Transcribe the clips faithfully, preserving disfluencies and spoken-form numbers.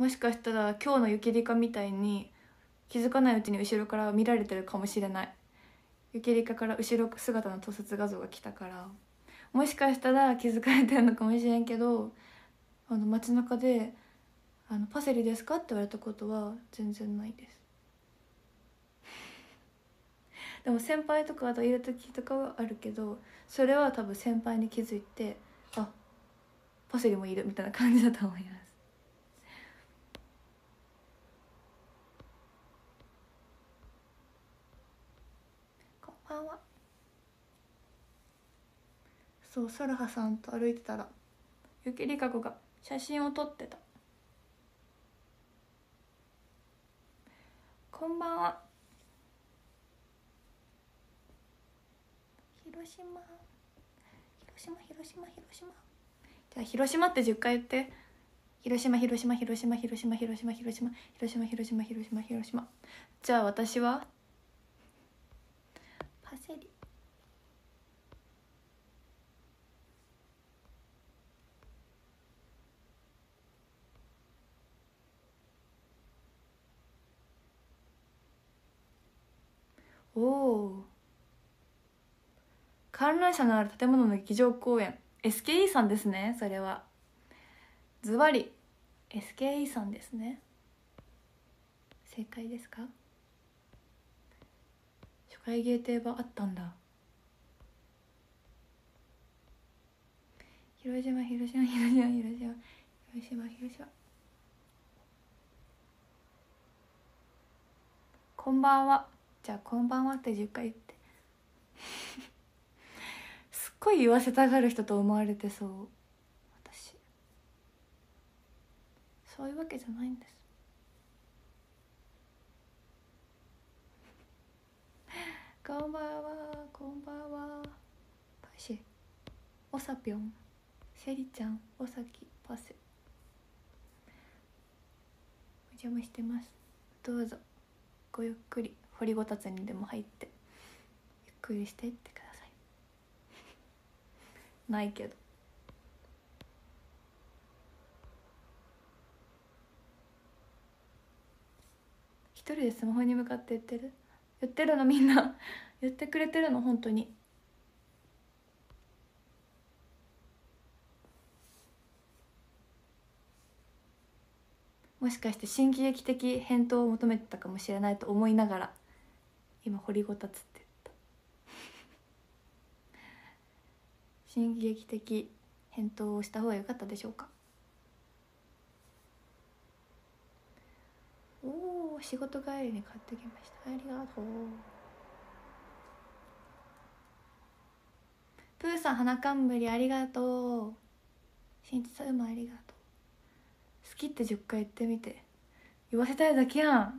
もしかしたら今日の雪リカみたいに気づかないうちに後ろから見られてるかもしれない。雪リカから後ろ姿の盗撮画像が来たから、もしかしたら気づかれてるのかもしれんけど、あの街中であの「パセリですか?」って言われたことは全然ないです。でも先輩とかといる時とかはあるけど、それは多分先輩に気づいて「あ、パセリもいる」みたいな感じだと思います。こんばんは。そう、ソルハさんと歩いてたらゆきりかこが写真を撮ってた。こんばんは。広島広島広島広島。じゃあ広島ってじゅっかい言って。広島広島広島広島広島広島広島広島広島広島。じゃあ私はパセリ。おお、観覧車のある建物の劇場公演 エスケーイー さんですね。それはズバリ エスケーイー さんですね。正解ですか？初回限定はあったんだ。広島広島広島広島広島広島。こんばんは。じゃあこんばんはってじゅっかい言ってすっごい言わせたがる人と思われてそう。私そういうわけじゃないんです。こんばんは、こんばんは。パシェ、おさぴょん、セリちゃん、おさき、パセ。お邪魔してます。どうぞごゆっくり掘りごたつにでも入ってゆっくりしていってください。ないけど。一人でスマホに向かって言ってる言ってるのみんな言ってくれてるの本当に。もしかして新喜劇的返答を求めてたかもしれないと思いながら今掘りごたつって言った新喜劇的返答をした方が良かったでしょうか。おお、仕事帰りに買ってきました。ありがとう。プーさん、花冠ありがとう。しんいちさんもありがとう。好きってじゅっかい言ってみて。言わせたいだけやん。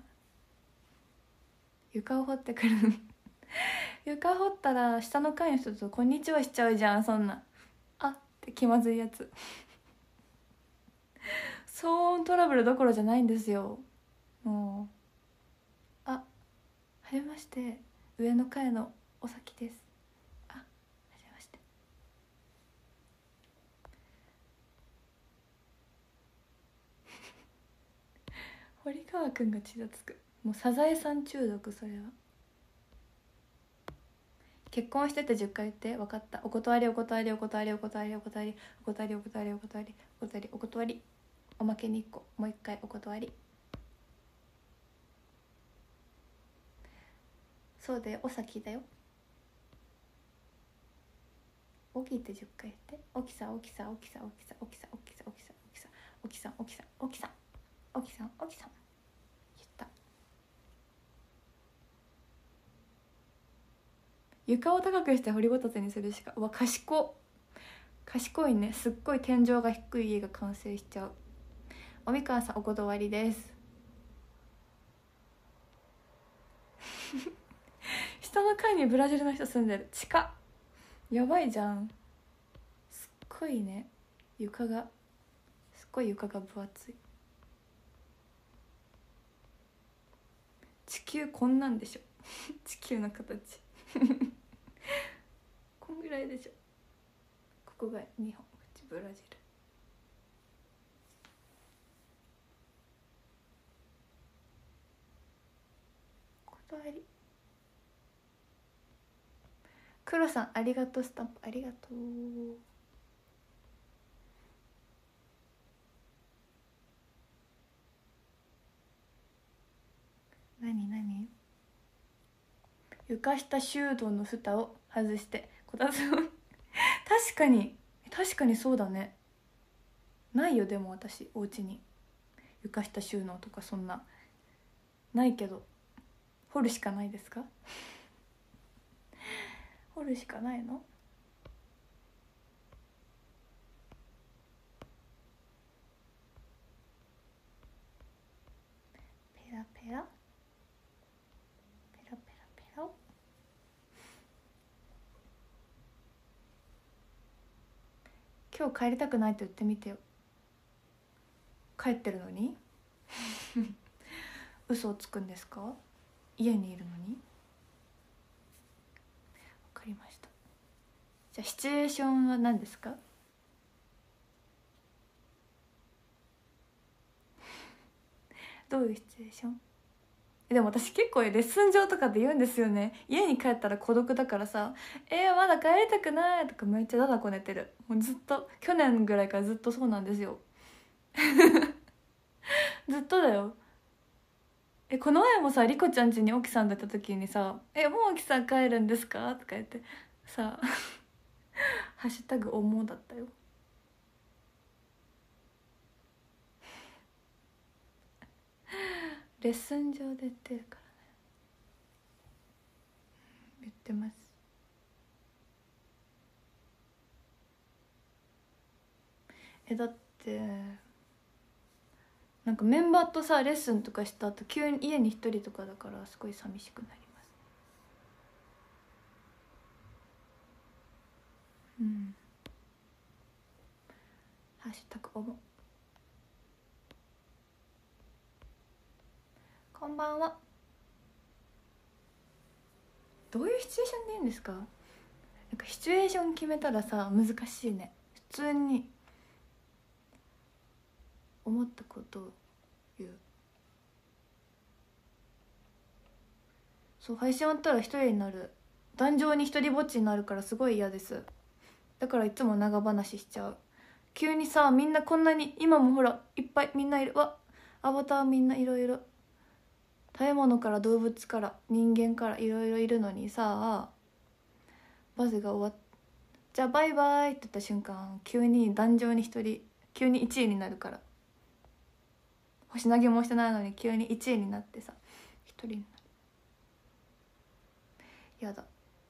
床を掘ってくる床掘ったら下の階の人とこんにちはしちゃうじゃん。そんなあって気まずいやつ騒音トラブルどころじゃないんですよ。もう、あ、はじめまして、上の階のおさきです。あ、はじめまして。堀川くんが血がつく。もうサザエさん中毒。それは結婚しててじゅっかい言って。分かった。お断りお断りお断りお断りお断りお断りお断りお断りお断りお断り。おまけにいっこもういっかいお断り。そうだよ、おさきだよ。おきってじゅっかい言って。おきさんおきさんおきさんおきさんおきさんおきさんおきさんおきさんおきさんおきさんおきさんおきさん言った。床を高くして掘りごたつにするしか。うわ、賢賢いね。すっごい天井が低い家が完成しちゃう。おみかんさんお断りです下の階にブラジルの人住んでる。近っ。やばいじゃん。すっごいね。床がすっごい床が分厚い。地球こんなんでしょ地球の形こんぐらいでしょ。ここが日本、こっちブラジル。 ぱいあり。黒さんありがとう、スタンプありがとう。なになに。床下収納の蓋を外してこたつを確かに確かにそうだね。ないよ。でも私お家に床下収納とかそんなないけど、掘るしかないですか掘るしかないの。ペラペラペラペラペラ。今日帰りたくないと言ってみてよ。帰ってるのに嘘をつくんですか。家にいるのに。わかりました。じゃあシチュエーションは何ですか。どういうシチュエーション。でも私結構レッスン上とかで言うんですよね。家に帰ったら孤独だからさ「えー、まだ帰りたくない」とかめっちゃだだこねてる。もうずっと去年ぐらいからずっとそうなんですよずっとだよ。えこの前もさリコちゃん家に沖さんだった時にさ「えもう沖さん帰るんですか?」とか言ってさハッシュタグ思うだったよ。レッスン上で言ってるからね。言ってます。えだってなんかメンバーとさレッスンとかした後急に家に一人とかだからすごい寂しくなります。うん。ハッシュタグ思う。こんばんは。どういうシチュエーションでいいんですか。なんかシチュエーション決めたらさ難しいね。普通に思ったことを言う。そう配信終わったら一人になる。壇上に一人ぼっちになるからすごい嫌です。だからいつも長話しちゃう。急にさみんなこんなに今もほらいっぱいみんいる。わアバターみんないろいろ食べ物から動物から人間からいろいろいるのにさバズが終わっじゃあバイバイって言った瞬間急に壇上に一人急にいちいになるから。星投げもしてないのに急にいちいになってさ一人になる。やだ。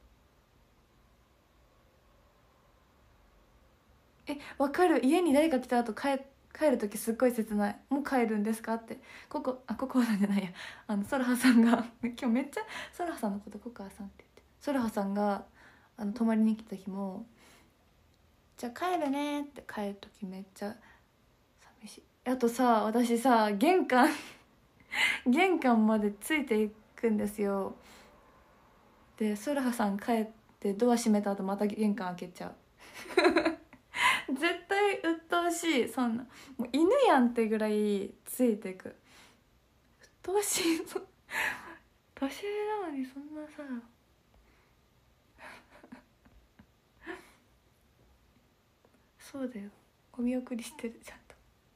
えわかる。家に誰か来た後帰帰る時すっごい切ない。もう帰るんですかってここあココアさんじゃないやあのソラハさんが今日めっちゃソラハさんのことココアさんって言ってソラハさんがあの泊まりに来た日もじゃあ帰るねって帰る時めっちゃ寂しい。あとさ私さ玄関玄関までついていくんですよ。でソラハさん帰ってドア閉めた後また玄関開けちゃう絶対鬱陶しい。そんなもう犬やんってぐらいついてく。鬱陶しいの年上なのにそんなさそうだよ。お見送りしてるちゃ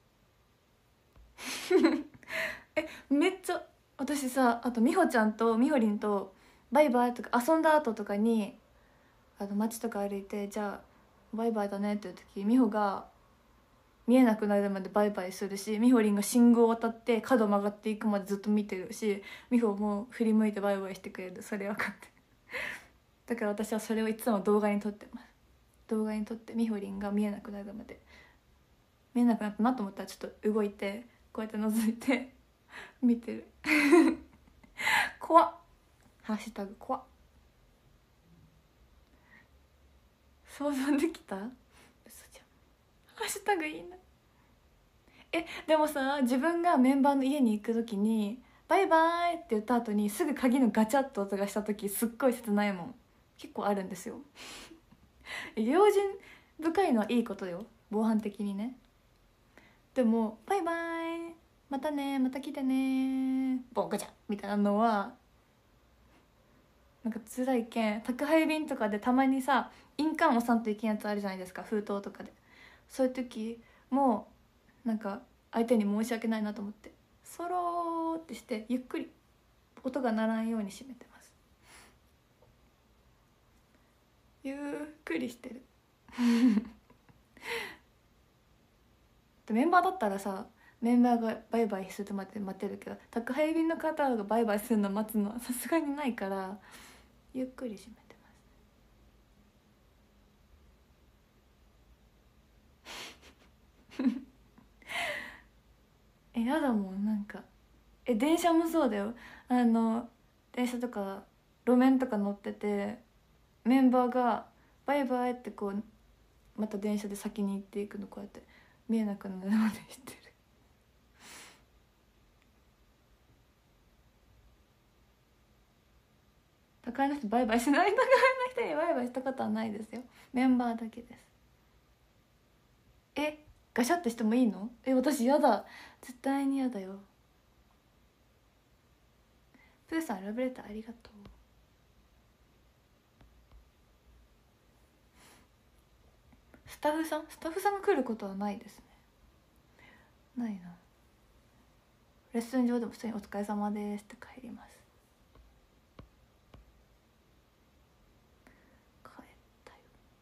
んとえめっちゃ私さあと美穂ちゃんと美穂りんとバイバイとか遊んだ後とかにあの街とか歩いてじゃあバイバイだねっていう時美穂が見えなくなるまでバイバイするし美穂りんが信号を渡って角曲がっていくまでずっと見てるし美穂も振り向いてバイバイしてくれる。それ分かってだから私はそれをいつも動画に撮ってます。動画に撮って美穂りんが見えなくなるまで見えなくなったなと思ったらちょっと動いてこうやって覗いて見てる怖っ。ハッシュタグ怖っ。想像できた。嘘じゃん。ハッシュタグいいな。えでもさ自分がメンバーの家に行く時にバイバイって言った後にすぐ鍵のガチャッと音がした時すっごい切ないもん結構あるんですよ用心深いのはいいことよ防犯的にね。でもバイバイまたねまた来てねボンガチャみたいなのはなんか辛いけん、宅配便とかでたまにさ印鑑押さんといけんやつあるじゃないですか、封筒とかで。そういう時もなんか相手に申し訳ないなと思って、そろーってしてゆっくり音が鳴らんように閉めてます。ゆっくりしてるメンバーだったらさ、メンバーがバイバイするまで待てるけど、宅配便の方がバイバイするの待つのはさすがにないから、ゆっくり閉めてますえ、やだもん、なんかえ電車もそうだよ。あの電車とか路面とか乗ってて、メンバーがバイバイってこうまた電車で先に行っていくの、こうやって見えなくなるまでしてる。宅配の人バイバイしない、宅配の人にバイバイしたことはないですよ。メンバーだけです。え、ガシャってしてもいいの？え、私やだ、絶対にやだよ。プーさんラブレターありがとう。スタッフさんスタッフさんが来ることはないですね。ないな。レッスン上でも普通にお疲れ様ですって帰ります。帰ったよ。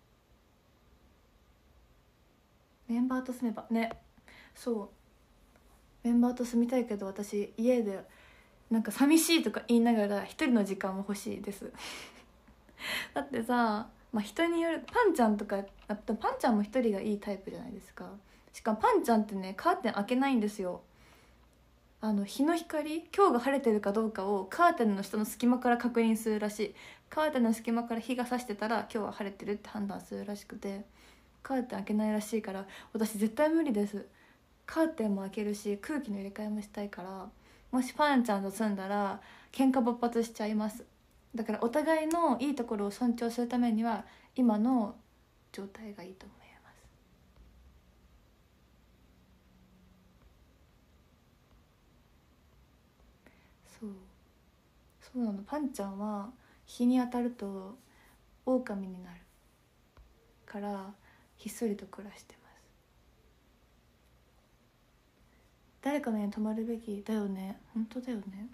メンバーと住めばね。そう、メンバーと住みたいけど、私家でなんか寂しいとか言いながら一人の時間も欲しいですだってさ、まあ、人による。パンちゃんとかパンちゃんも一人がいいタイプじゃないですか。しかもパンちゃんってねカーテン開けないんですよ。あの日の光、今日が晴れてるかどうかをカーテンの下の隙間から確認するらしい。カーテンの隙間から日が差してたら今日は晴れてるって判断するらしくて、カーテン開けないらしいから、私絶対無理です。カーテンも開けるし空気の入れ替えもしたいから、もしパンちゃんと住んだら喧嘩勃発しちゃいます。だからお互いのいいところを尊重するためには今の状態がいいと思います。そうそうなの。パンちゃんは日に当たると狼になるからひっそりと暮らしてます。誰かの家に泊まるべきだよね。本当だよね。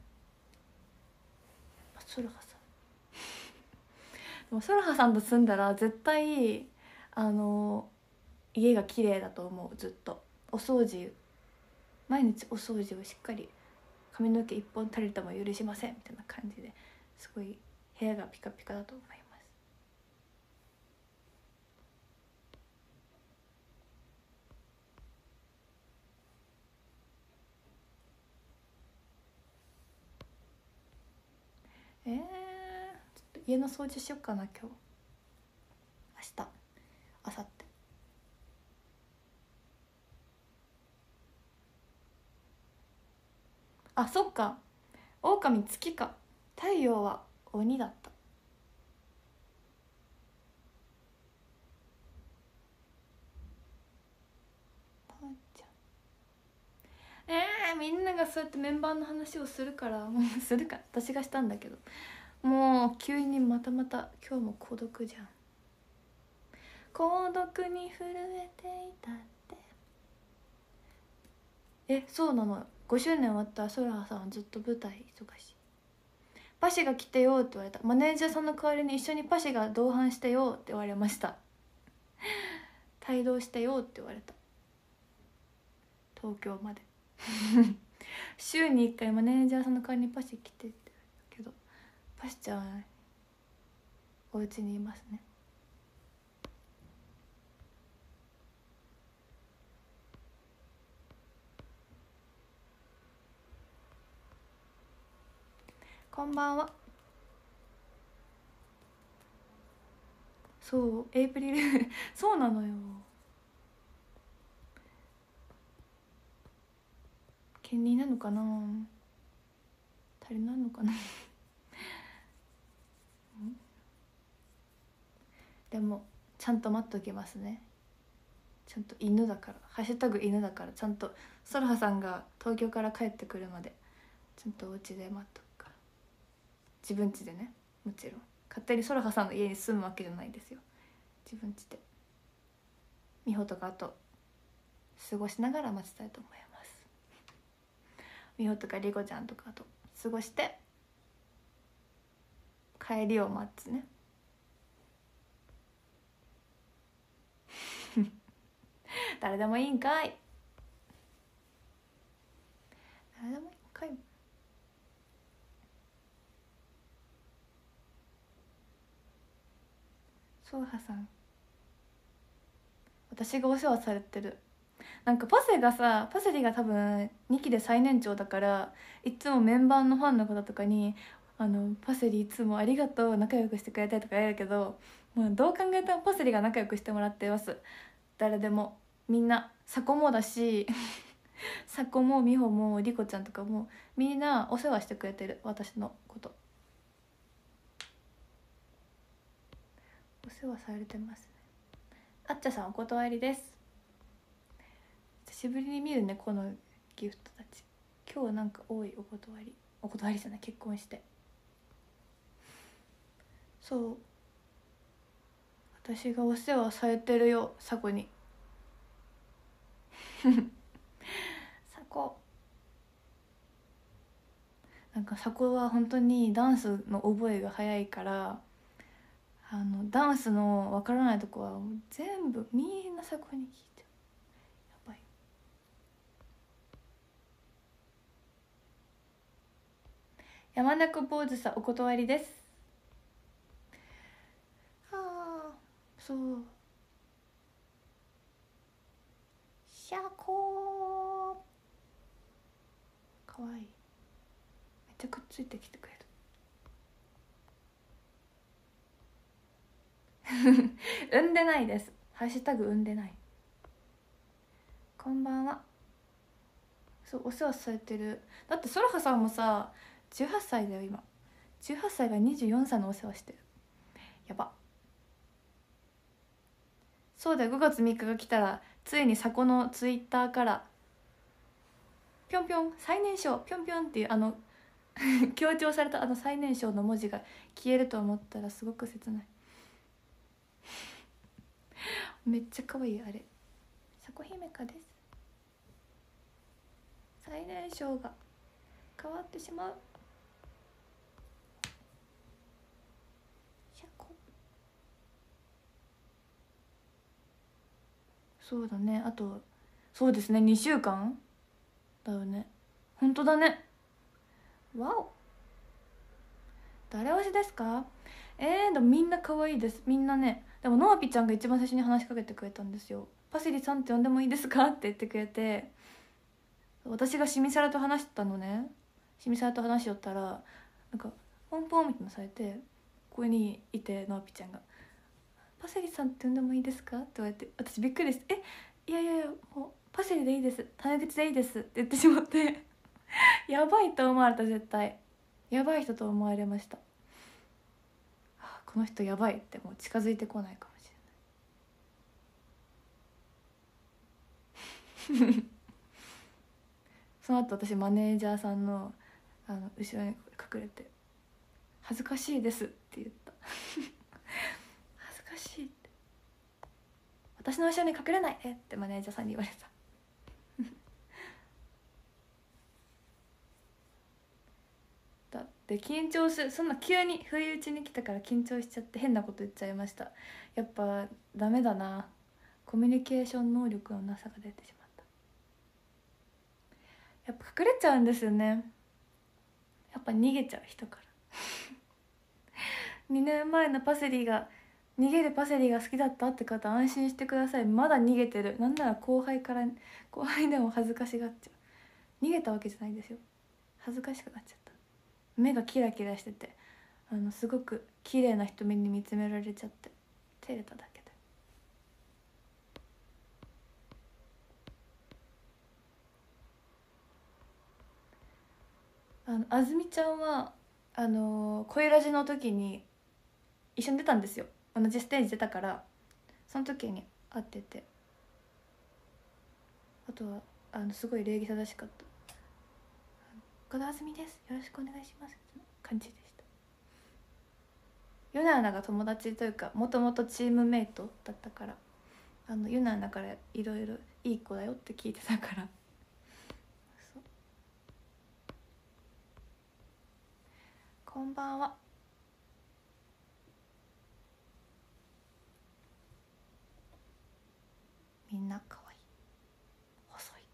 ソルハさんでもソルハさんと住んだら絶対あの家が綺麗だと思う。ずっとお掃除、毎日お掃除をしっかり、髪の毛一本たりとも許しませんみたいな感じですごい部屋がピカピカだと思います。えー、ちょっと家の掃除しよっかな、今日、明日、明後日。あ、そっか、狼月か。太陽は鬼だった。パンちゃん、えー、みんながそうやってメンバーの話をするからもうするか、私がしたんだけど、もう急にまたまた今日も孤独じゃん。孤独に震えていたって。え、そうなの。ごしゅうねん終わったソラさんずっと舞台忙しい。パシが来てよって言われた。マネージャーさんの代わりに一緒にパシが同伴してよって言われました帯同してよって言われた。東京まで週にいっかいマネージャーさんの代わりにパシ来てって言われたけど、パシちゃんお家にいますね。こんばんは。そうエイプリルそうなのよ。兼任なのかな、足りないのかなでもちゃんと待っときますね。ちゃんと犬だから、ハッシュタグ犬だから、ちゃんとソルハさんが東京から帰ってくるまでちゃんとお家で待っとくから、自分家でね。 もちろん勝手にソラハさんの家に住むわけじゃないですよ。自分家で美穂とかと過ごしながら待ちたいと思います。美穂とかリコちゃんとかと過ごして帰りを待つね。誰でもいいんかい。誰でもいいんかい。ソウハさん、私がお世話されてる。なんかパセがさ、パセリが多分にきで最年長だから、いつもメンバーのファンの方とかにあのパセリいつもありがとう、仲良くしてくれたりとか言えるけど、もうどう考えてもパセリが仲良くしてもらってます。誰でも、みんな。サコもだしサコもミホもリコちゃんとかもみんなお世話してくれてる、私のこと。お世話されてますね。あっちゃさんお断りです。久しぶりに見るね、このギフトたち。今日なんか多いお断り。お断りじゃない、結婚して。そう、私がお世話されてるよ、サコに。サコなんかサコは本当にダンスの覚えが早いから、あのダンスのわからないとこは全部みんなサコに聞いて。やばい。山中坊主さんお断りです。はあ、そう。シャコーかわいい。めっちゃくっついてきてくれる。産んでないです。ハッシュタグ産んでない。こんばんは。そう、お世話されてる。だってソラハさんもさじゅうはっさいだよ今。じゅうはっさいがにじゅうよんさいのお世話してる。やば。そうだよ、ごがつみっかが来たらついにサコのツイッターからぴょんぴょん最年少ぴょんぴょんっていうあの強調されたあの最年少の文字が消えると思ったらすごく切ない。めっちゃ可愛い。あれサコ姫かです。最年少が変わってしまう。シャコ。そうだね、あとそうですねにしゅうかんだよね。本当だね。わお。誰推しですか？えー、でもみんな可愛いです。みんなね。でもノアピちゃんが一番最初に話しかけてくれたんですよ。パセリさんって呼んでもいいですかって言ってくれて、私がシミサラと話したのね。シミサラと話しよったらなんかポンポンみたいなのされて、ここにいてノアピちゃんがパセリさんって呼んでもいいですかって言われて、私びっくりして「えいやいやいやもうパセリでいいです、タメ口でいいです」って言ってしまってやばいと思われた。絶対やばい人と思われました。この人やばいってもう近づいてこないかもしれないその後私マネージャーさんのあの後ろに隠れて「恥ずかしいです」って言った恥ずかしいって、私の後ろに隠れないでってマネージャーさんに言われただって緊張する。そんな急に不意打ちに来たから緊張しちゃって変なこと言っちゃいました。やっぱダメだな、コミュニケーション能力のなさが出てしまった。やっぱ隠れちゃうんですよね。やっぱ逃げちゃう人からにねんまえのパセリが逃げるパセリが好きだったって方安心してください。まだ逃げてる。なんなら後輩から後輩でも恥ずかしがっちゃう。逃げたわけじゃないんですよ。恥ずかしくなっちゃった。目がキラキラしてて、あのすごく綺麗な瞳に見つめられちゃって照れただけで。あのあずみちゃんはあの恋ラジの時に一緒に出たんですよ。同じステージ出たから、その時に会ってて、あとはあのすごい礼儀正しかった。岡田あずみです、よろしくお願いします、感じでした。 ユナアナが友達というかもともとチームメイトだったから、あのユナアナからいろいろいい子だよって聞いてたから。そう、こんばんは。みんな可愛い、細い。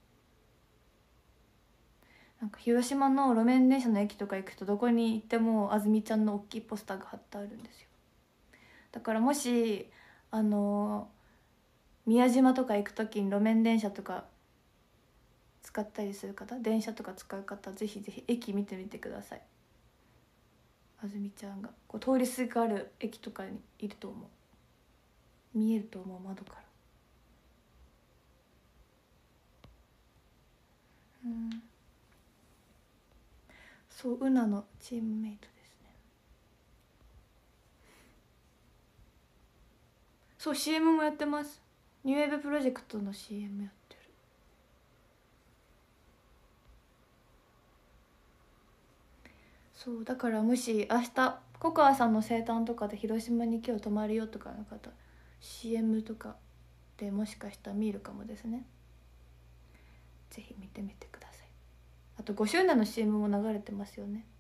なんか広島の路面電車の駅とか行くとどこに行ってもあずみちゃんの大きいポスターが貼ってあるんですよ。だからもしあの宮島とか行く時に路面電車とか使ったりする方、電車とか使う方、ぜひぜひ駅見てみてください。あずみちゃんがこう通りすがる駅とかにいると思う、見えると思う、窓から。うん、そう、うなのチームメイトですね。そう、 シーエム もやってます。ニューウェーブプロジェクトの シーエム やってる。そうだからもし明日ココアさんの生誕とかで広島に今日泊まるよとかの方、 シーエム とかでもしかしたら見るかもですね。ぜひ見てみてください。あとごしゅうねんの シーエム も流れてますよね。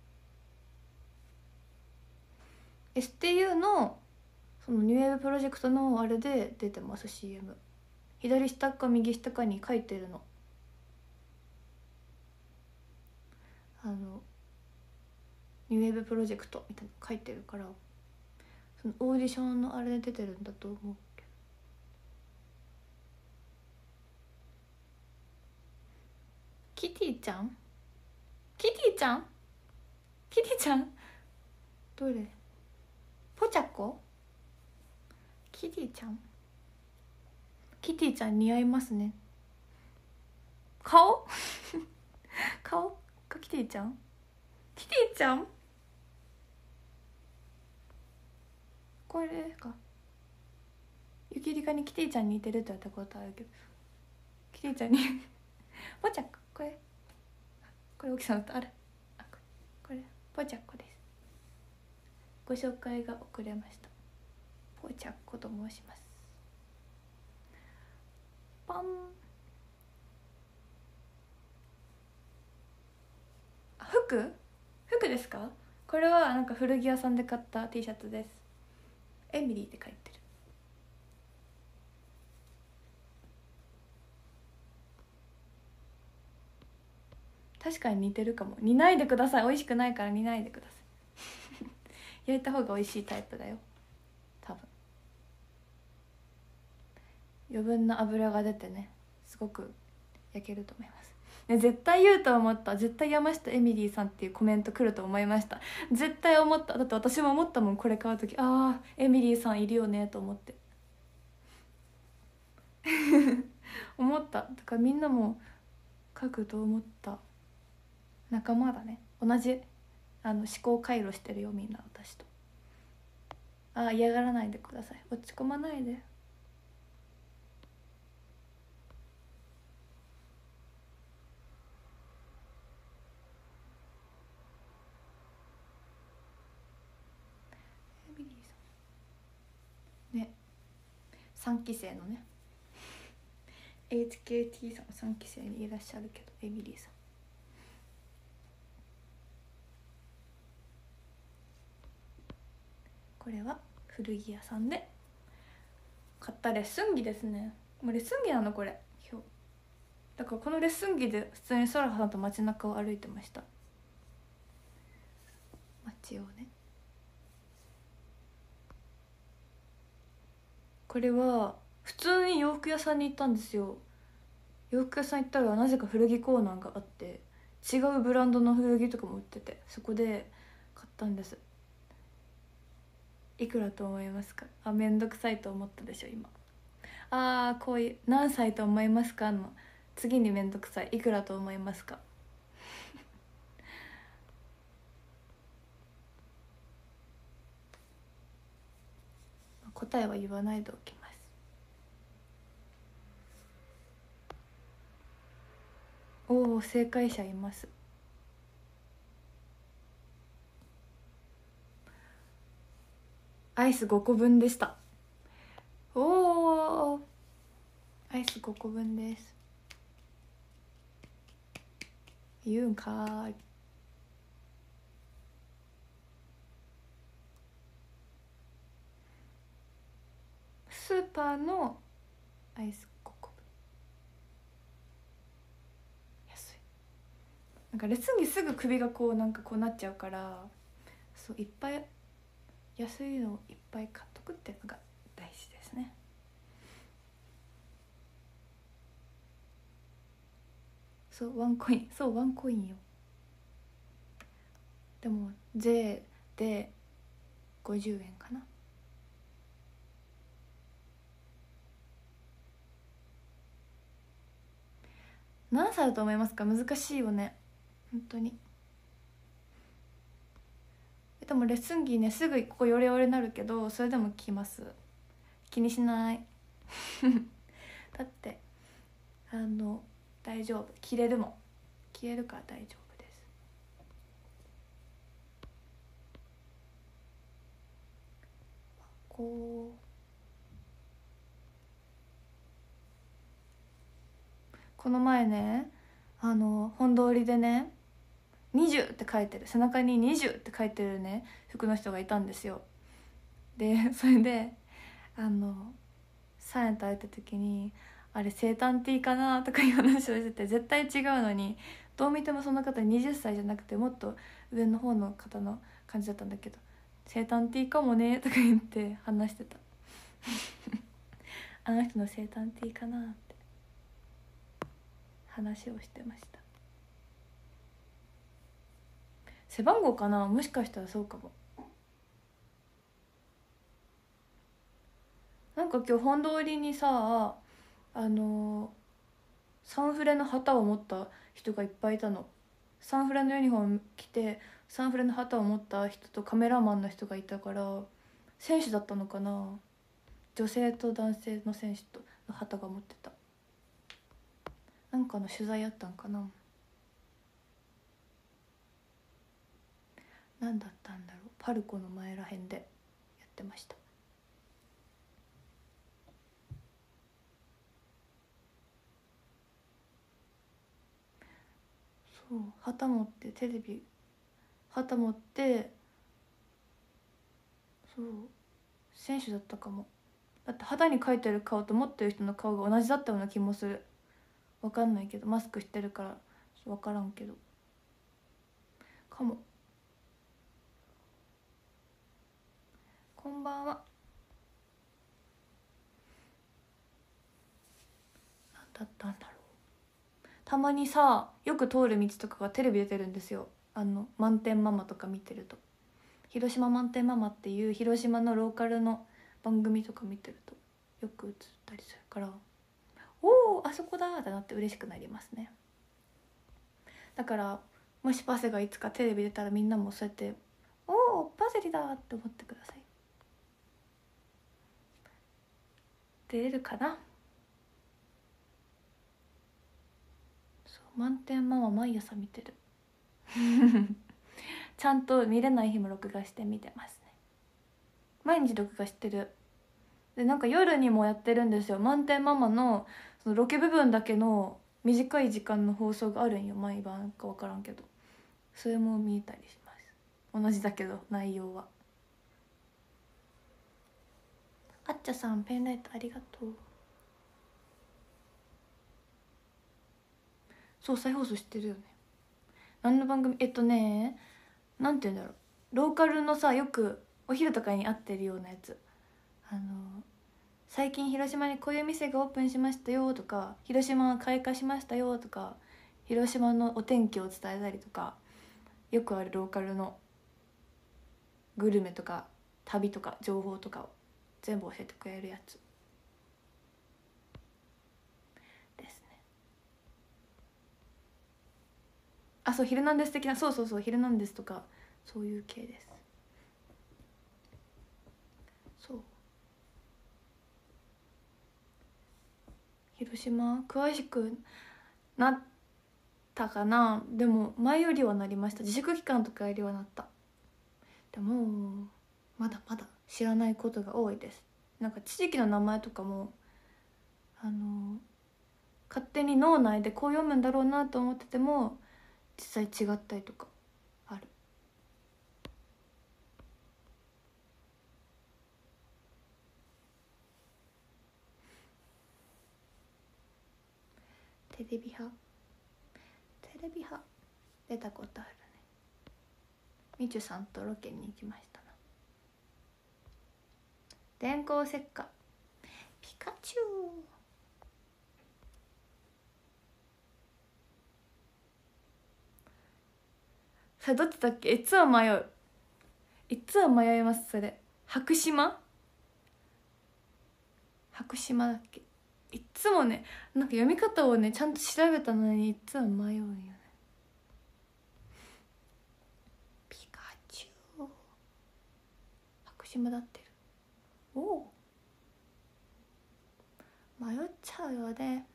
エスティーユー のそのニューウェーブプロジェクトのあれで出てます シーエム。 左下か右下かに書いてるの。あのニューウェーブプロジェクトみたいなの書いてるから、そのオーディションのあれで出てるんだと思うけど。キティちゃん、キティちゃん、キティちゃん、どれ？ポチャコ？キティちゃん、キティちゃん似合いますね。顔顔かキティちゃん、キティちゃん、これか。ゆきりかにキティちゃんに似てるって言ったことあるけど、キティちゃんにポチャコ、これこれ奥さんとある、あ、これこれポチャコです。ご紹介が遅れました。ポチャコと申します。パン。あ、服服ですか？これはなんか古着屋さんで買った T シャツです。エミリーって書いてる。確かに似てるかも。煮ないでください、美味しくないから煮ないでください焼いた方が美味しいタイプだよ多分。余分な油が出てね、すごく焼けると思います、ね、絶対言うと思った。絶対山下エミリーさんっていうコメント来ると思いました。絶対思った。だって私も思ったもん、これ買う時。ああエミリーさんいるよねと思って思った。だからみんなも書くと思った。仲間だね、同じあの思考回路してるよみんな、私と。ああ嫌がらないでください、落ち込まないで。エミリーさんね、さんき生のね エイチケーティー さんさんき生にいらっしゃるけど、エミリーさん。これは古着屋さんで買ったレッスン着ですね。もうレッスン着なのこれ今日。だからこのレッスン着で普通にソラさんと街中を歩いてました。街をね。これは普通に洋服屋さんに行ったんですよ。洋服屋さん行ったらなぜか古着コーナーがあって、違うブランドの古着とかも売ってて、そこで買ったんです。いくらと思いますか？あ、めんどくさいと思ったでしょ今。あー、こういう何歳と思いますかの次にめんどくさい、いくらと思いますか？答えは言わないでおきます。おお、正解者います。 アイスごこぶんでした。おー、アイスごこぶんです。言うんかーい。スーパーのアイスごこぶん、安い。なんかレッスン着すぐ首がこうなんかこうなっちゃうから、そういっぱい安いのをいっぱい買っとくっていうのが大事ですね。そうワンコイン、そうワンコインよ。でも税でごじゅうえんかな。何歳だと思いますか？難しいよね本当に。でもレッスン着ねすぐここヨレヨレになるけど、それでも着ます。気にしないだってあの大丈夫、着れるもん、着れるから大丈夫です。こうこの前ね、あの本通りでねにじゅうって書いてる、背中ににじゅうって書いてるね服の人がいたんですよ。でそれであのサインと会えた時に「あれ生誕 T かな?」とかいう話をしてて、絶対違うのにどう見てもその方はたちじゃなくてもっと上の方の方の感じだったんだけど「生誕 T かもね」とか言って話してたあの人の生誕 T かなって話をしてました。背番号かな、もしかしたらそうかも。なんか今日本通りにさ、あのサンフレの旗を持った人がいっぱいいたの。サンフレのユニフォーム着てサンフレの旗を持った人とカメラマンの人がいたから、選手だったのかな。女性と男性の選手との旗が持ってた。なんかの取材あったんかな。何だったんだろう、パルコの前らへんでやってました。そう旗持ってテレビ旗持って、そう選手だったかも。だって肌に描いてる顔と持ってる人の顔が同じだったような気もする。分かんないけどマスクしてるから分からんけどかも。こんばんは。何だったんだろう。たまにさよく通る道とかがテレビ出てるんですよ。あの満点ママとか見てると、広島満点ママっていう広島のローカルの番組とか見てるとよく映ったりするから、おおあそこだってなって嬉しくなりますね。だからもしパセがいつかテレビ出たらみんなもそうやって「おおパセリだ!」って思ってください。出れるかな。そう満点ママ毎朝見てるちゃんと見れない日も録画して見てますね。毎日録画してる。でなんか夜にもやってるんですよ、満点ママのそのロケ部分だけの短い時間の放送があるんよ、毎晩か分からんけど。それも見えたりします。同じだけど内容は。あっちゃさんペンライトありがとう。そう再放送してるよね。何の番組？えっとねなんて言うんだろう、ローカルのさよくお昼とかに合ってるようなやつ。あの最近広島にこういう店がオープンしましたよとか、広島は開花しましたよとか、広島のお天気を伝えたりとか、よくあるローカルのグルメとか旅とか情報とかを全部教えてくれるやつですね。あそう「ヒルナンデス」的な、そうそうそう「ヒルナンデス」とかそういう系です。そう広島詳しくなったかな。でも前よりはなりました。自粛期間とかよりはなった。でもまだまだ知らないことが多いです。なんか地域の名前とかもあの勝手に脳内でこう読むんだろうなと思ってても実際違ったりとかある。テレビ派テレビ派出たことあるね。みちゅさんとロケに行きましたな。電光石火ピカチュウ。それどっちだっけ。いつも迷ういつも迷います。それ白島白島だっけ。いつもねなんか読み方をねちゃんと調べたのにいつも迷うんよね。ピカチュウ白島だってる。おお迷っちゃうよね。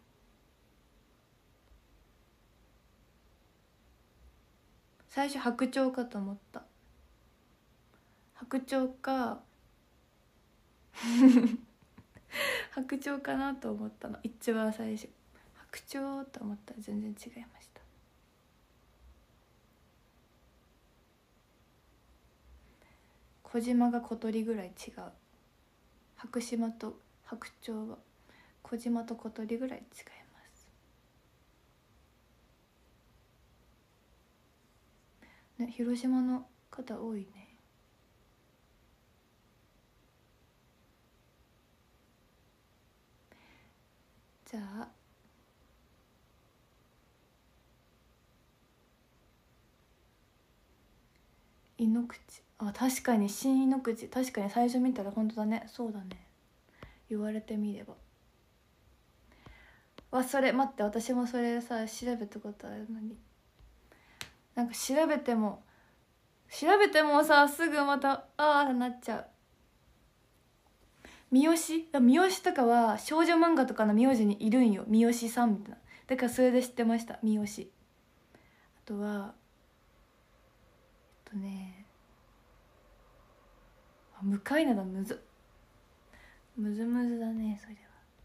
最初白鳥かと思った。白鳥か白鳥かなと思ったの一番最初。白鳥と思ったら全然違いました。小島が小鳥ぐらい違う。白島と白鳥は小島と小鳥ぐらい違いますね。広島の方多いね。じゃあ井ノ口。あ確かに新井ノ口。確かに最初見たら本当だね。そうだね言われてみれば。わそれ待って私もそれさ調べたことあるのになんか調べても調べてもさすぐまたああなっちゃう。三好三好とかは少女漫画とかの名字にいるんよ。三好さんみたいな。だからそれで知ってました三好。あとはえっとねあ向かいなだむずむずむずだね。それは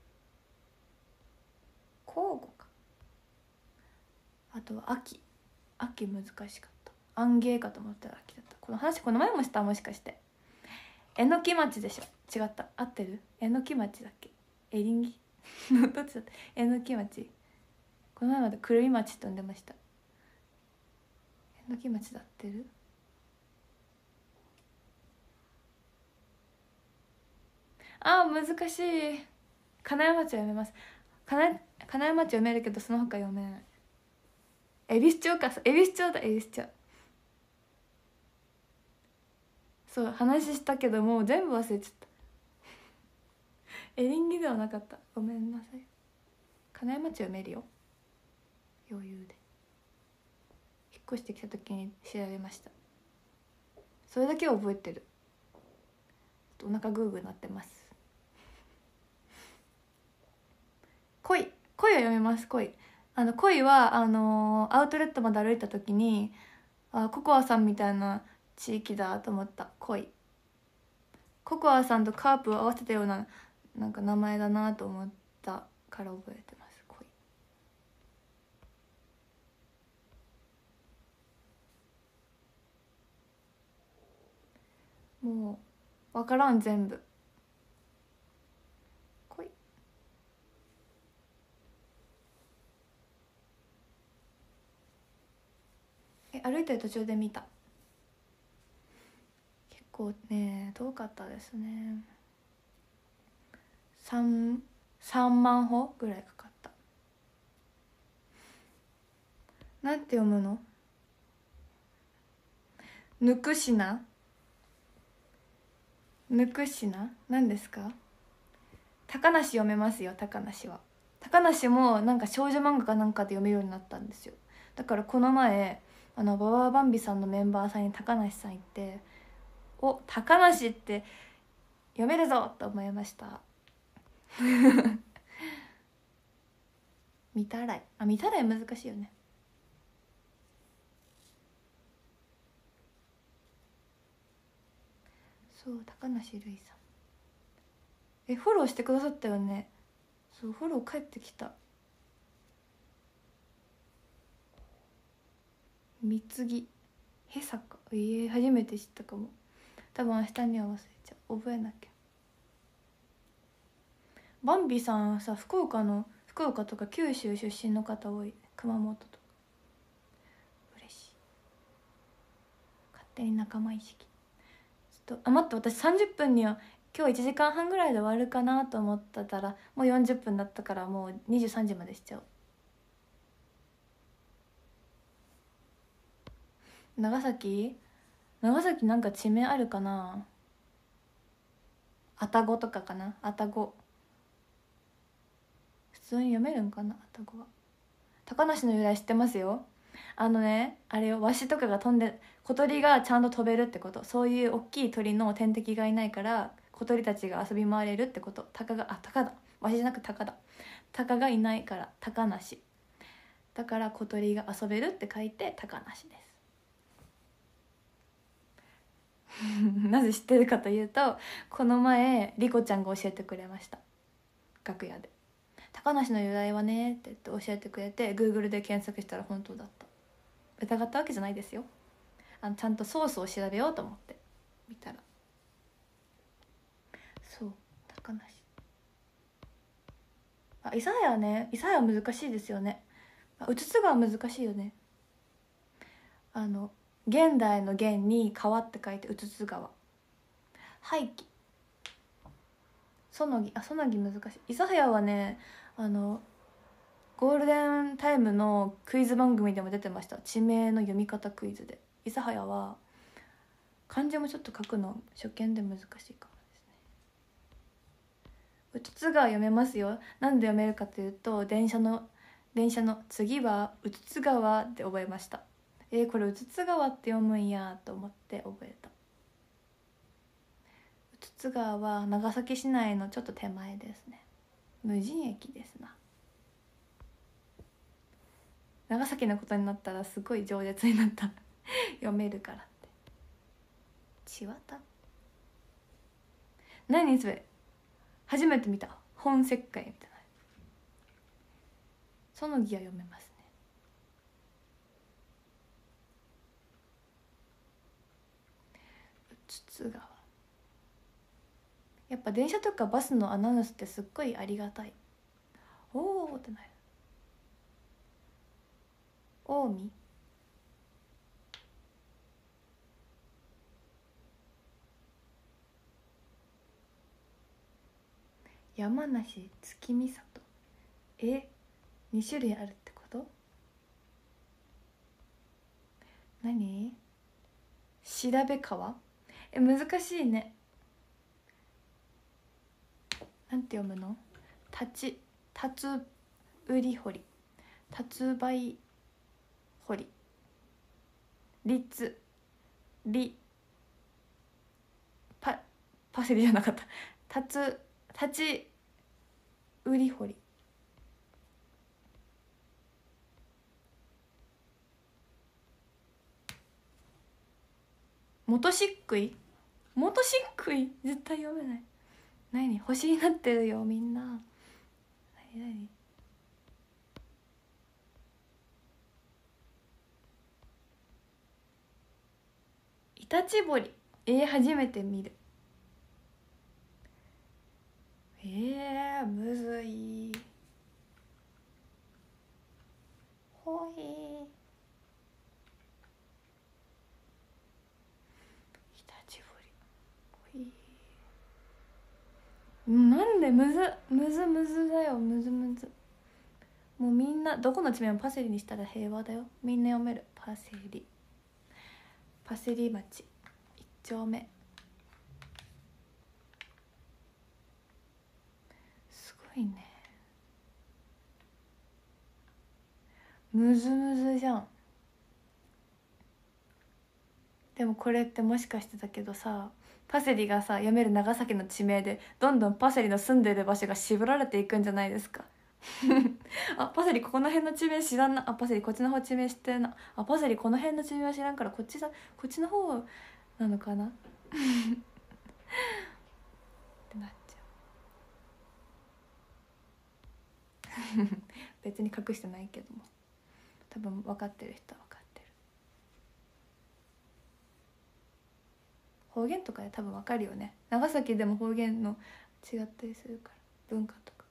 交互か。あとは秋秋難しかった。アンゲーかと思ったら秋だった。この話この前もした。もしかしてえのき町でしょ。違った合ってる。えのき町だっけエリンギどっちだった。えのき町。この前までくるみ町と呼んでました。えのき町で合ってる。あー難しい。金谷町は読めます。金金谷町読めるけどその他読めない。恵比寿町か。恵比寿町だ。恵比寿町。そう話したけどもう全部忘れちゃった。エリンギではなかった。ごめんなさい。金谷町読めるよ余裕で。引っ越してきた時に調べました。それだけは覚えてる。お腹グーグーなってます。恋恋は読めます。恋あの恋はあのー、アウトレットまで歩いた時にあココアさんみたいな地域だと思った。恋ココアさんとカープを合わせたようななんか名前だなと思ったから覚えてます。恋もう分からん全部。恋え歩いてる途中で見た。結構ね遠かったですね。3, 3万歩ぐらいかかった。なんて読むの。ぬくしなぬくしな何ですか。高梨読めますよ。高梨は高梨もなんか少女漫画かなんかで読めるようになったんですよ。だからこの前あのババアバンビさんのメンバーさんに高梨さん行ってお高梨って読めるぞと思いました見たらいあ見たらい難しいよね。 そう高梨瑠衣さん、えフォローしてくださったよね。そうフォロー返ってきた。三つぎへさか、えー、初めて知ったかも。多分明日には忘れちゃう、覚えなきゃ。バンビさんさ、福岡の福岡とか九州出身の方多い、熊本とか。嬉しい、勝手に仲間意識。ちょっとあ待って、私さんじゅっぷんには今日いちじかんはんぐらいで終わるかなと思ってたらもうよんじゅっぷんだったから、もうにじゅうさんじまでしちゃう。長崎長崎なんか地名あるかな。愛宕とかかな。愛宕普通に読めるんかな、愛宕は。高梨の由来知ってますよ。あのね、あれよ、ワシとかが飛んで、小鳥がちゃんと飛べるってこと。そういう大きい鳥の天敵がいないから小鳥たちが遊び回れるってこと。鷹が、あ、鷹だ、ワシじゃなく鷹だ。鷹がいないから高梨だから、小鳥が遊べるって書いて高梨です。なぜ知ってるかというと、この前リコちゃんが教えてくれました、楽屋で。高梨の由来はねって言って教えてくれて、 Google で検索したら本当だった。疑ったわけじゃないですよ。あのちゃんとソースを調べようと思って見たら、そう高梨。あ、諫早ね、諫早難しいですよね。うつつ川難しいよね。あの現代の現に川って書いてうつつ川。廃棄、そのぎ、あ、そのぎ難しい。諫早はね、あのゴールデンタイムのクイズ番組でも出てました、地名の読み方クイズで。諫早は漢字もちょっと書くの初見で難しいかもですね。うつつ川読めますよ。なんで読めるかというと、電車の電車の次はうつつ川で覚えました。えー、これうつつ川って読むんやと思って覚えた。うつつ川は長崎市内のちょっと手前ですね。無人駅ですな。長崎のことになったらすごい饒舌になった読めるからって。千綿、何それ、初めて見た、本石灰みたいな。そのぎは読めますね。うつつ川、やっぱ電車とかバスのアナウンスってすっごいありがたい。おーってなる。近江、山梨、月見里。え、に種類あるってこと？何？調べ川？え、難しいね。なんて読むの？立ち、たつ売り堀、たつばい堀、立、り、パ、パセリじゃなかった。たつ、立ち売り堀。元しっくい、元しっくい絶対読めない。何？星になってるよみんな。何何？イタチボリ、えー、初めて見る。えー、むずい。ほい、イタチボリ、ほい。なんでむずむずむずだよ、むずむず。もうみんなどこの地名もパセリにしたら平和だよ。みんな読める。パセリ、パセリ町一丁目。すごいね。むずむずじゃん。でもこれってもしかしてだけどさ、パセリがさ読める長崎の地名でどんどんパセリの住んでる場所が絞られていくんじゃないですか。あ、パセリここの辺の地名知らんな。あ、パセリこっちの方地名知ってるな。あ、パセリこの辺の地名は知らんからこっちだ、こっちの方なのかな。 ってなっちゃう別に隠してないけども、多分分かってる人は分かってる。方言とかで多分分かるよね。長崎でも方言の違ったりするから、文化とか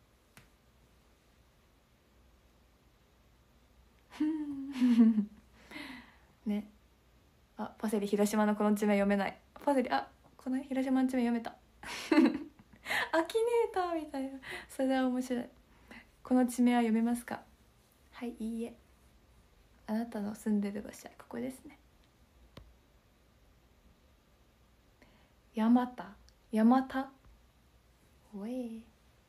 ね。あ、パセリ広島のこの地名読めない。パセリ、あ、この広島の地名読めたアキネーターみたいな。それは面白い。この地名は読めますか？はい、いいえ。あなたの住んでる場所はここですね。山田、山田、おい。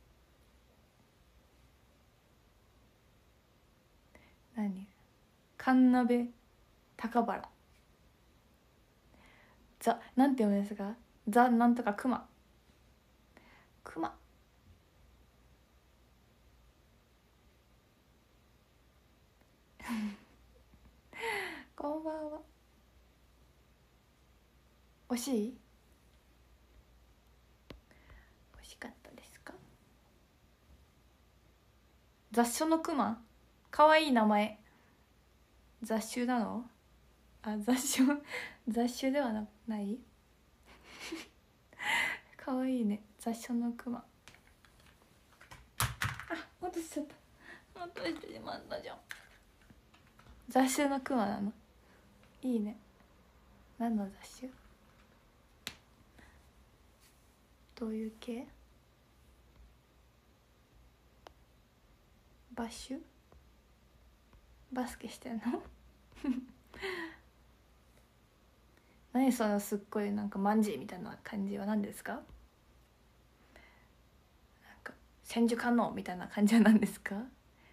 何？神鍋高原。ザ、なんて読むんですか？ザなんとか熊。熊。こんばんは。惜しい？惜しかったですか？雑種の熊。かわいい名前。雑種なの？あ、雑種雑種ではなないかわいいね、雑種の熊。あ、落としちゃった、落としてしまったじゃん。雑種の熊なの？いいね。何の雑種？どういう系？バッシュ？バスケしてんの何そのすっごいなんかマンジーみたいな感じは何ですか？なんか千手観音みたいな感じは何ですか？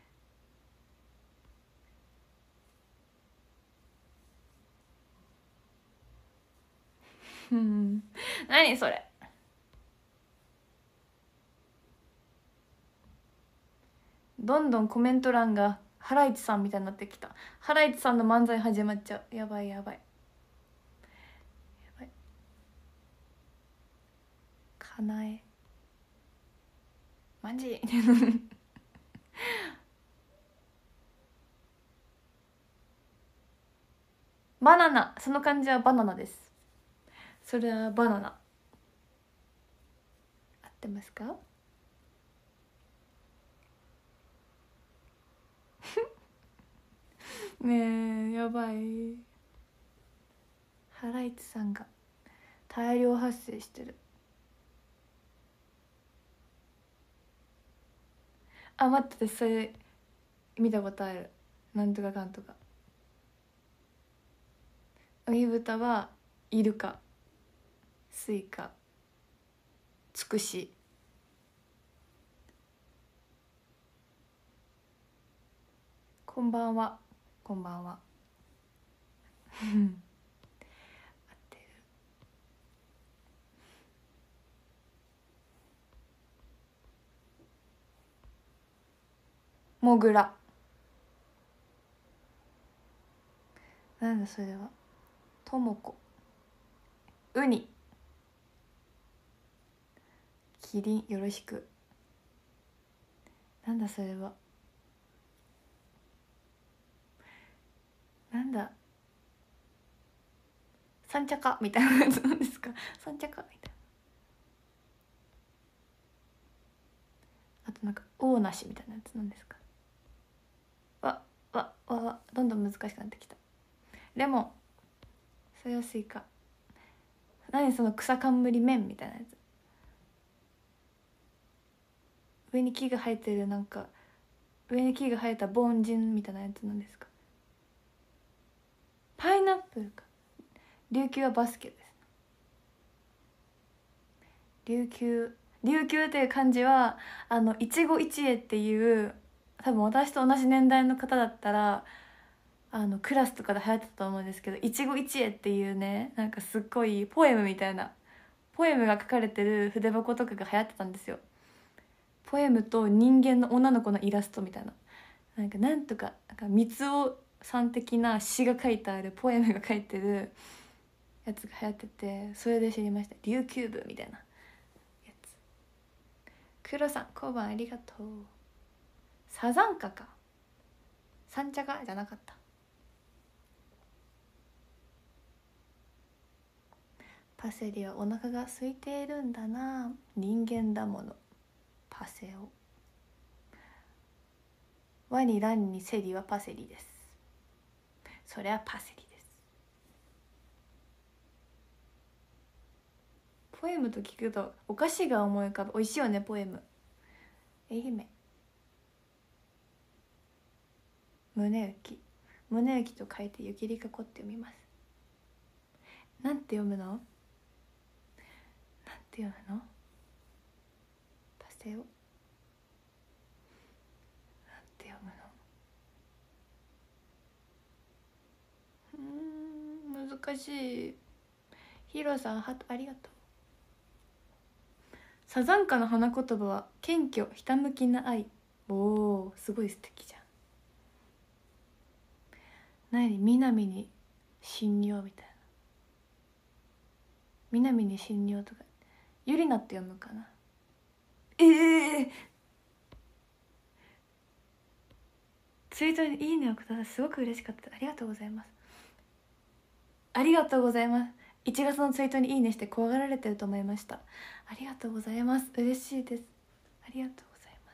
うん何それ。どんどんコメント欄がハライチさんみたいになってきた。ハライチさんの漫才始まっちゃう。やばいやばいやばい。かなえマジバナナ、その漢字はバナナです。それはバナナ。合ってますか？ねえ、やばい。ハライチさんが大量発生してる。あ、待って、それ見たことある。なんとかかんとか。海豚はイルカ、スイカ、つくし。こんばんは。こんばんは。合ってる。モグラ。なんだそれは。ともこ。ウニ。キリンよろしく。なんだそれは。なんだ三茶かみたいなやつなんですか？三茶かみたいな。あとなんか大なしみたいなやつなんですか？わわわわ、どんどん難しくなってきた。レモン。それはスイカ。何その草冠麺みたいなやつ。上に木が生えてる、なんか上に木が生えた凡人みたいなやつなんですか？パイナップルか。琉球はバスケです。琉球琉球という漢字はあの一期一会っていう、多分私と同じ年代の方だったらあのクラスとかで流行ってたと思うんですけど、一期一会っていうね、なんかすっごいポエムみたいなポエムが書かれてる筆箱とかが流行ってたんですよ。ポエムと人間の女の子のイラストみたいな、なんかなんとかなんか三尾さん的な詩が書いてあるポエムが書いてるやつが流行ってて、それで知りました。琉球部みたいなやつ。黒さん交番ありがとう。サザンカか、三茶かじゃなかった。パセリはお腹が空いているんだな。人間だもの。パセオ。ワにランにセリはパセリです。それはパセリです。ポエムと聞くとお菓子が思い浮かぶ。美味しいよねポエム。愛媛。宗行。宗行と書いて雪りかこって読みます。なんて読むの？なんて読むの？パセオ。なんて読むの？うーん、難しい。ヒロさんハートありがとう。サザンカの花言葉は謙虚ひたむきな愛。おお、すごい素敵じゃん。何？南に侵入みたいな。南に侵入とかゆりなって読むかな。ええー、ツイートにいいねをください。すごく嬉しかった。ありがとうございます。ありがとうございます。いちがつのツイートにいいねして怖がられてると思いました。ありがとうございます。嬉しいです。ありがとうございます。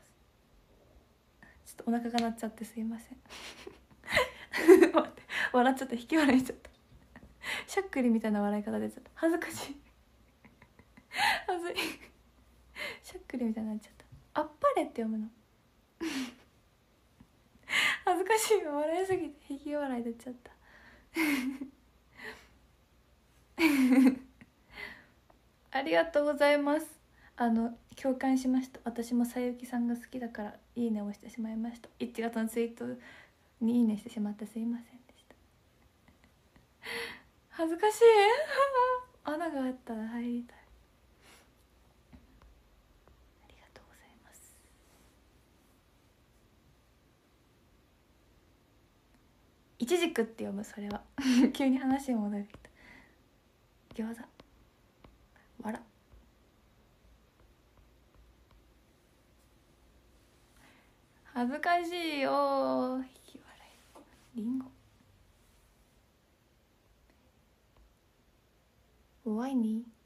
ちょっとお腹が鳴っちゃってすいません待って、笑っちゃった。引き笑いしちゃったしゃっくりみたいな笑い方出ちゃった。恥ずかしい恥ずいしゃっくりみたいになっちゃった。あっぱれって読むの恥ずかしいよ、笑いすぎて引き笑い出ちゃったありがとうございます。あの共感しました。私もさゆきさんが好きだからいいねをしてしまいました。いちがつのツイートにいいねしてしまってすいませんでした恥ずかしい穴があったら入りたい。ありがとうございます。いちじくって読む。それは急に話に戻ってきた。餃子わら。恥ずかしいよ。引き笑い。リンゴ。ワイニー。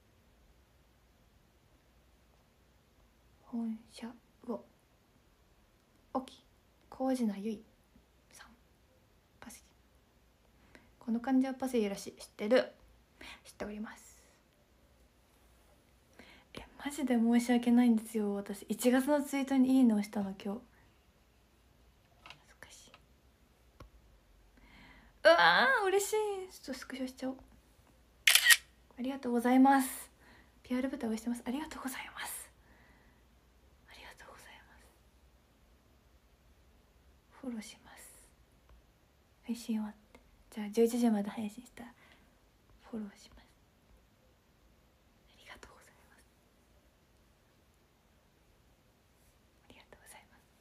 本社を。おき。麹名ゆいさん。パセリ。この漢字はパセリらしい。知ってる。知っております。え、マジで申し訳ないんですよ。私いちがつのツイートにいいねをしたの今日。うわー嬉しい。ちょっとスクショしちゃおう。ありがとうございます。 ピーアール ボタン押してます。ありがとうございます。ありがとうございます。フォローします。配信終わって、じゃあじゅういちじまで配信したらフォローします。ありがとうございます。ありがとう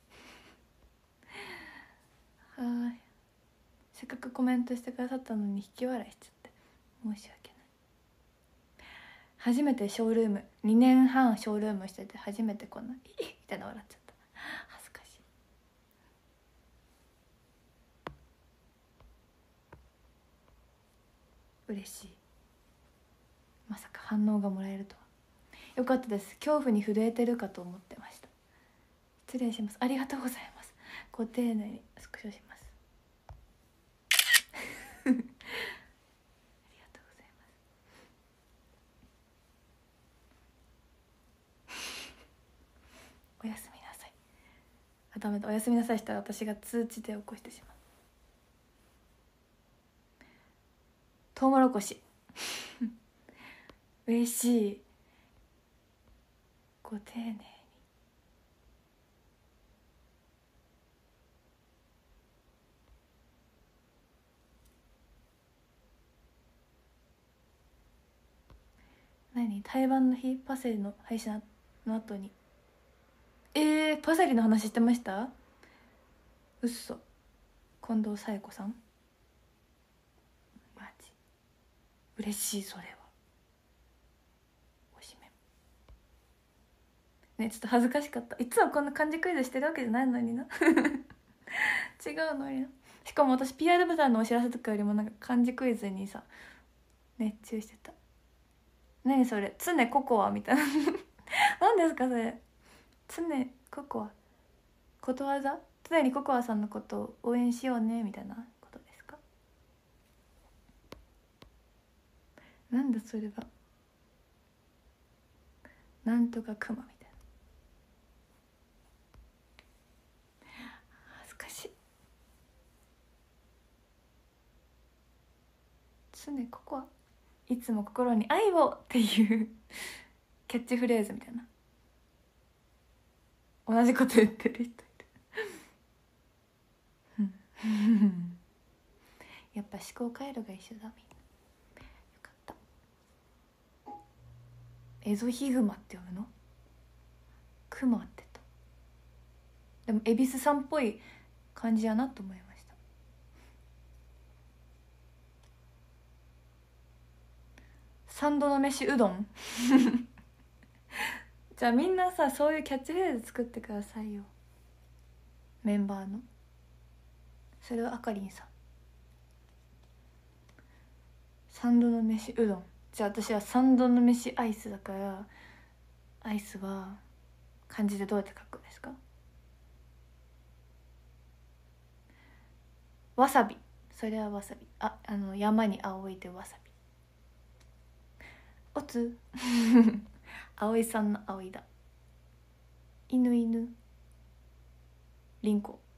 ございますはい、せっかくコメントしてくださったのに引き笑いしちゃって申し訳ない。初めてショールーム、にねんはんショールームしてて初めてこんな「イッ!」みたいな笑っちゃった。恥ずかしい。嬉しい。まさか反応がもらえるとは。よかったです。恐怖に震えてるかと思ってました。失礼します。ありがとうございます。ご丁寧にスクショしますありがとうございますおやすみなさい。あ、ダメだ。おやすみなさいしたら私が通知で起こしてしまう。トウモロコシ嬉しい。ご丁寧に。何？台湾の日パセリの配信の後にえー、パセリの話してました？うっそ。近藤紗友子さんマジ嬉しい。それはおしめね。ちょっと恥ずかしかった。いつもこんな漢字クイズしてるわけじゃないのにな違うのにな。しかも私 ピーアール ボタンのお知らせとかよりもなんか漢字クイズにさ熱中してた。何それ、常ココアみたいな何ですかそれ。常ココア、ことわざ。常にココアさんのことを応援しようねみたいなことですか。なんだそれは。なんとかクマみたいな。恥ずかしい。常ココア、いつも心に愛をっていうキャッチフレーズみたいな。同じこと言ってる人いるやっぱ思考回路が一緒だ。みんなよかった。エゾヒグマって読むの？クマってた。でも恵比寿さんっぽい感じやなと思いました。三度の飯うどんじゃあみんなさ、そういうキャッチフレーズ作ってくださいよ、メンバーの。それはあかりんさん。三度の飯うどん。じゃあ私は三度の飯アイスだから、アイスは漢字でどうやって書くんですか？わさび。それはわさび。あ、あの山に葵でわさび。おつ葵さんの葵だ。犬犬りんこ。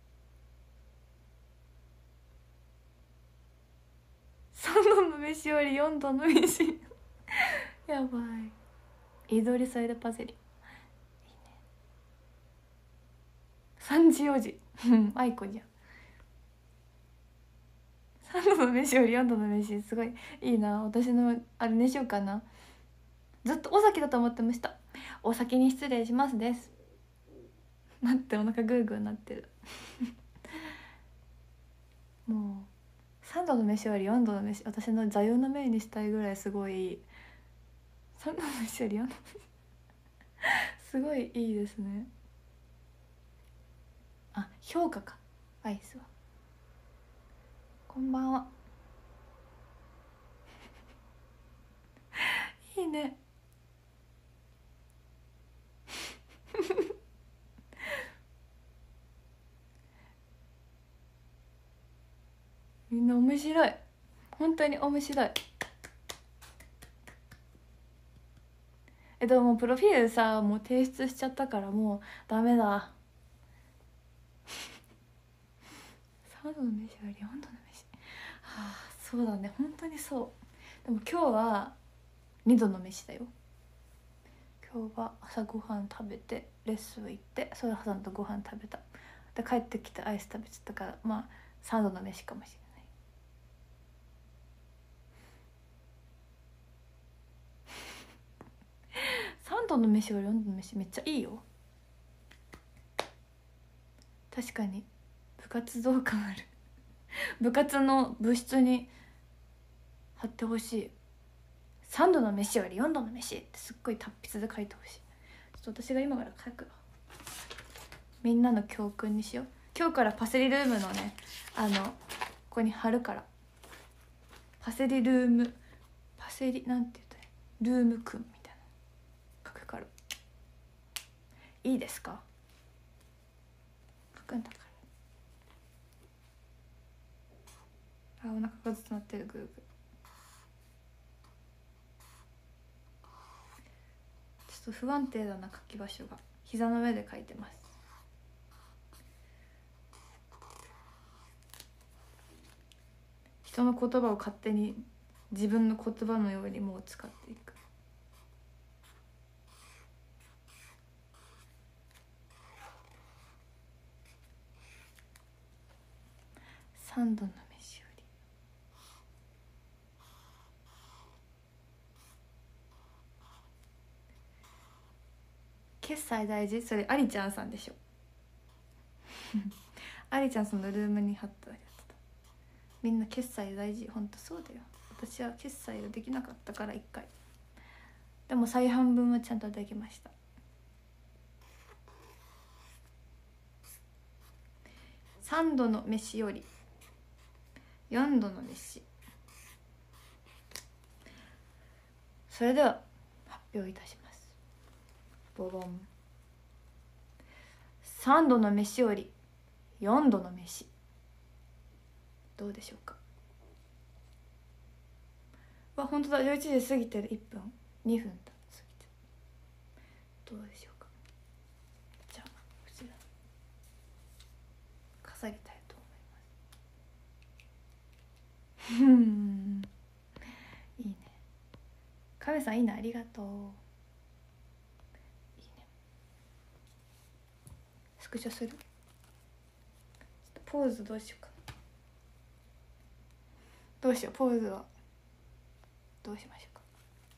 さんどの飯よりよんどの飯やばい。いどりそれでパセリいいね。さんじよじあいこじゃん。さんどの飯よりよんどの飯、すごいいいな。私のあれにしようかな。ずっとお酒だと思ってました。お先に失礼しますです。待って、お腹グーグーなってるもうさんどの飯よりよんどの飯、私の座右の銘にしたいぐらいすごい。さんどの飯よりよんどの飯すごいいいですね。あ、評価か、アイスは。こんばんはいいねみんな面白い。本当に面白い。え、でももうプロフィールさ、もう提出しちゃったからもうダメださんどの飯よりよんどの飯。はあ、そうだね、本当にそう。でも今日はにどの飯だよ。今日は朝ごはん食べてレッスン行って、それはさんとご飯食べた。で帰ってきてアイス食べちゃったから、まあさんどの飯かもしれないさんどの飯よりよんどの飯めっちゃいいよ。確かに部活動感ある部活の部室に貼ってほしい。さんどの飯よりよんどの飯ってすっごい達筆で書いてほしい。ちょっと私が今から書くわ。みんなの教訓にしよう。今日からパセリルームのね、あのここに貼るから。パセリルーム、パセリなんて言ったらルームくんみたいな書くから。いいですか？書くんだから。あ、お腹がずっと鳴ってる。グーグー。ちょっと不安定だな、書き場所が。膝の上で書いてます。人の言葉を勝手に自分の言葉のようにもう使っていく。三度の飯より。決済大事。それありちゃんさんでしょありちゃんさんのルームに貼ったやつだ。みんな決済大事。ほんとそうだよ。 私は決済ができなかったからいっかい。でも再半分はちゃんとできました。さんどの飯よりよんどの飯。それでは発表いたします。ボボン。さんどの飯よりよんどの飯、どうでしょうか。わ、本当だ、じゅういちじ過ぎてる。いっぷんにふんだ過ぎてる。どうでしょうか。じゃあこちら飾りたいと思います。うんいいね。カメさんいいね、ありがとう。いいね。スクショする。ポーズどうしようか。どうしよう、ポーズはどうしましょうか。